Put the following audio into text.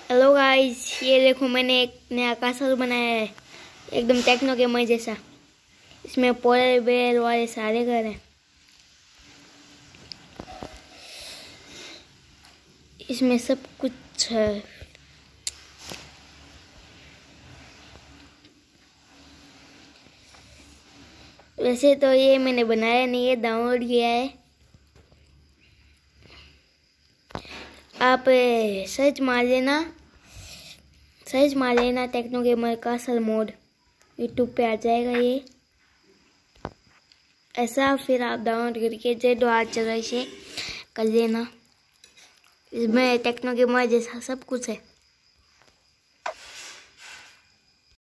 Hello guys, ये देखो मैंने एक नया कासल बनाया है, एकदम टेक्नो गेमर जैसा। इसमें पोलर बेयर वाले सारे घर हैं। इसमें सब कुछ है। वैसे तो ये मैंने बनाया नहीं है, डाउनलोड किया है। आप सर्च मार लेना techno gamer castle mode, YouTube पे आ जाएगा ये ऐसा। फिर आप डाउनलोड करके जेडो आज जगह से कर लेना। इसमें टेक्नो गेमर जैसा सब कुछ है।